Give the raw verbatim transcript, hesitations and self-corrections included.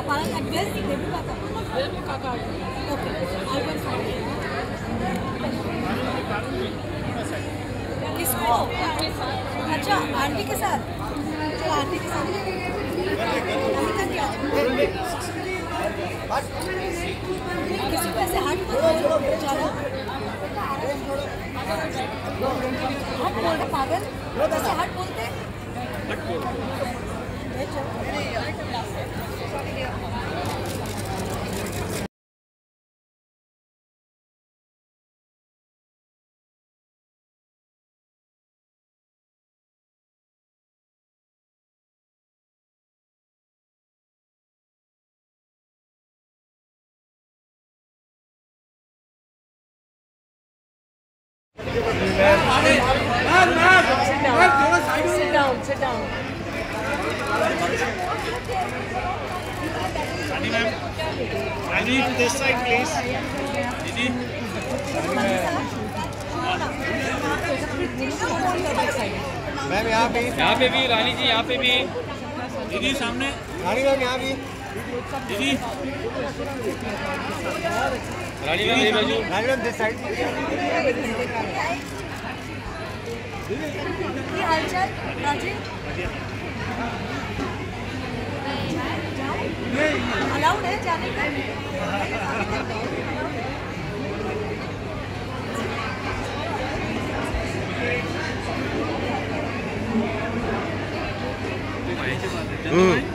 Farhan address Devi Kaka. Devi Kaka. Okay. I'll go find it. किसको? अच्छा aunty के साथ. चलो आंटी के साथ. अभी तक क्या? किसी को ऐसे हाथ बोल चलो. हाथ बोल रहे पागल. ऐसे हाथ बोलते. हाथ बोल. Sit down, sit down. Rani ma'am, Rani to this side please. Didi. Ma'am यहाँ पे यहाँ पे भी रानी जी यहाँ पे भी दीदी सामने रानी मैम यहाँ भी दीदी रानी मैम ये बाजू रानी मैम दिस साइड ये हालचाल राजी अलाउड है जाने का हम्म